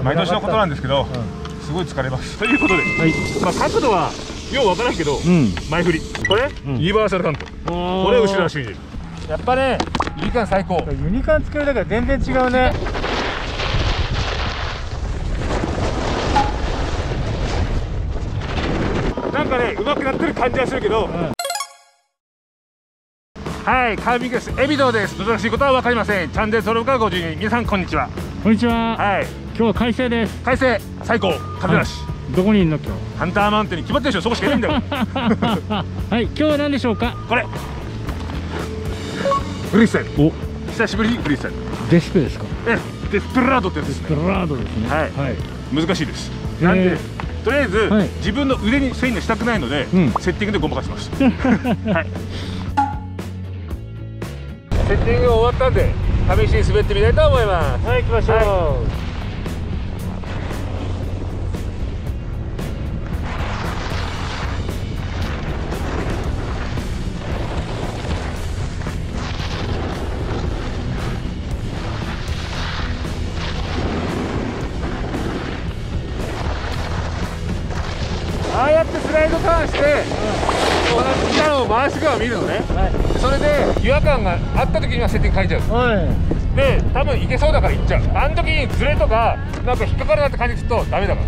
毎年のことなんですけど、すごい疲れます。ということで、まあ角度はようわからんけど、前振りこれユニバーサルカント、これ後ろ足に入れる。やっぱねユニカン最高。 ユニカン作るだけは全然違うね。 なんかね上手くなってる感じはするけど、はい、カービングです。エビドです。難しいことは分かりません。チャンネル登録は52人。皆さんこんにちは。 こんにちは。 はい、 今日は快晴です。 快晴最高、風なし。 どこにいるの今日？ ハンターマウンテンに決まってるでしょ。そこしかいないんだよ。 はい、今日は何でしょうか？ これフリースタイル。 お、 久しぶりにフリースタイル。 デスペですか？ デスペラードってやつですね。 デスペラードですね。 はい、難しいです。なんでとりあえず自分の腕に線にしたくないのでセッティングでごまかします。はい、セッティング終わったんで試しに滑ってみたいと思います。 はい、行きましょう。 ああやってスライドターンして、このギアを回してから見るのね。それで違和感があった時にはセッティング変えちゃう。で多分いけそうだからいっちゃう。あの時にズレとかなんか引っかかるなって感じするとダメだから。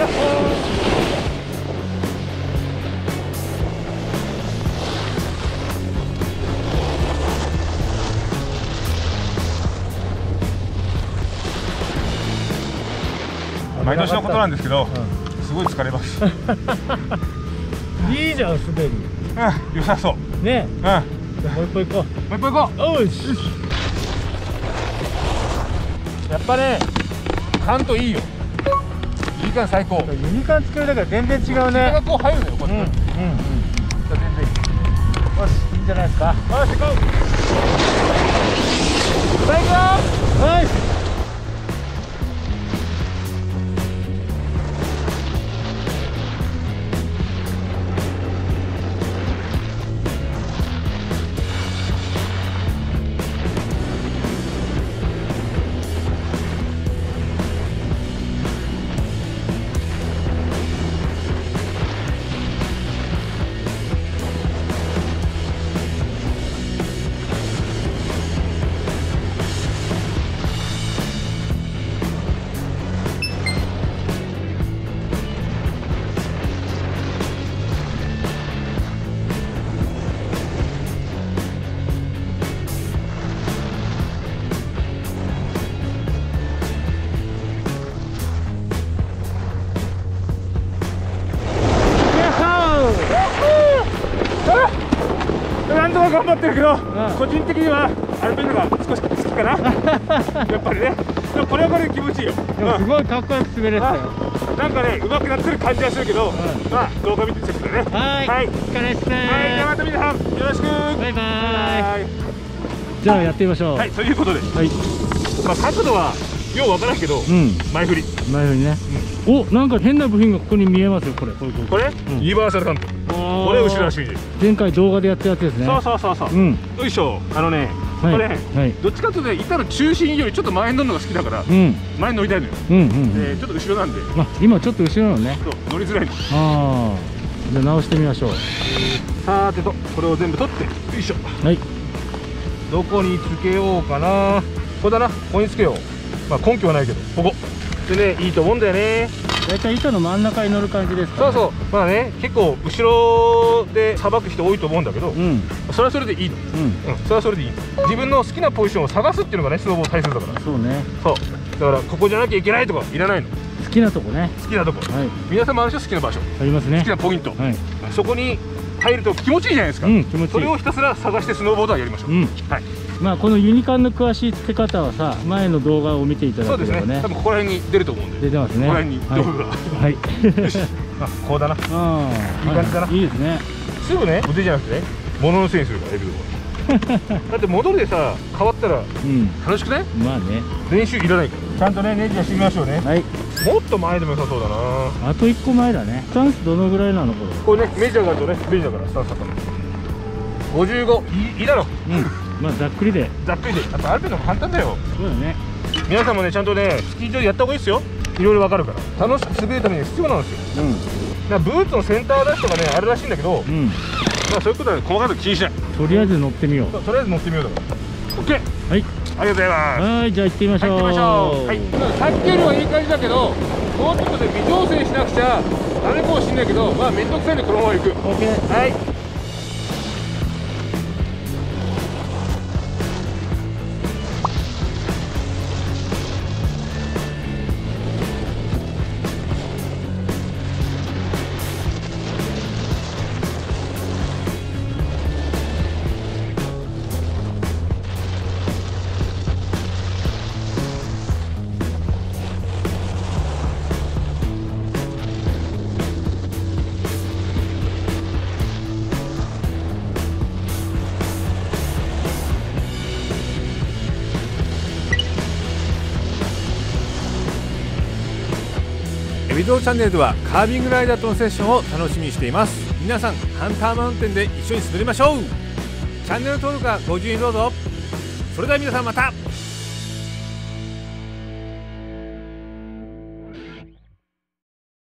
毎年のことなんですけど、すごい疲れます。 いいじゃん、すでに。 良さそうね。もう一歩行こう。 もう一歩行こう。おいし。やっぱねカントいいよ。ユニカン最高。 ユニカン作るだけは全然違うね。 人がこう入るのよ、こうやって。全然いい。 よし、いいんじゃないですか。 よし、行こう。さあ行くよ。 はい。 なんとか頑張ってるけど、個人的にはアルペンのが少し好きかな。やっぱりね。でもこれはこれで気持ちいいよ。 すごいかっこよく滑れてたよ。 なんかね上手くなってる感じはするけど、まあ動画見てチェックだね。 はい、お疲れっすね。 はい、じゃあまた皆さんよろしく。 バイバイ。じゃあやってみましょう。 はい、ということで、まあ角度はようわからんけど、前振りね。お、なんか変な部品がここに見えますよ。これユニバーサルカント。これ後ろ足に入れる。 前回動画でやったやつですね。 そう。よいしょ。これどっちかというと板の中心よりちょっと前に乗るのが好きだから、前に乗りたいのよ。ちょっと後ろなんで。 今ちょっと後ろなのね。 乗りづらいの。 じゃあ直してみましょう。 さてとこれを全部取って、よいしょ。 はい。 どこにつけようかな。ここだな。ここにつけよう。まあ根拠はないけど、ここでねいいと思うんだよね。 だいたい板の真ん中に乗る感じですか？ そう。まあね、結構後ろでさばく人多いと思うんだけど、それはそれでいいの。それはそれでいい。自分の好きなポジションを探すっていうのがね、スノボー大切だから。 そうね。 だからここじゃなきゃいけないとかいらないの。 好きなとこね。 好きなとこ。皆様あるでしょ、好きな場所。 ありますね。 好きなポイント。そこに入ると気持ちいいじゃないですか。それをひたすら探してスノーボードはやりましょう。はい。 まあこのユニカンの詳しい付け方はさ、前の動画を見ていただければね。 多分ここら辺に出ると思うんで。 出てますね。 ここら辺に動画が。はい。よし。こうだな。いい感じだな。いいですね。 すぐね、腕じゃなくてね、物のせいにするからエビドは。だって戻りでさ変わったら楽しくない？ まあね。 練習いらないから。ちゃんとねネジはしてみましょうね。はい。もっと前でも良さそうだな。 あと1個前だね。スタンスどのぐらいなのこれ？ これねメジャーがあるとね便利だからスタンスだったの。55いいだろ。 まあざっくりで。 ざっくりで。やっぱアルペンの方が簡単だよ。 そうだね。 皆さんもねちゃんとねスキー場でやった方がいいですよ。 いろいろ分かるから楽しく滑るために必要なんですよ。だからブーツのセンター出しとかねあるらしいんだけど、まあそういうことは細かいこと気にしない。 とりあえず乗ってみよう。 とりあえず乗ってみようだから。オッケー。 はい、 ありがとうございます。 はい、じゃあ行ってみましょう。 行ってみましょう。はい。さっきよりはいい感じだけど、もうちょっとで微調整しなくちゃダメかもしれないけど、まあ面倒くさいんでこのまま行く。 オッケー。 はい。 ビデオチャンネルではカービングライダーとのセッションを楽しみにしています。皆さんハンターマウンテンで一緒に滑りましょう。チャンネル登録はご自由にどうぞ。それでは皆さんまた。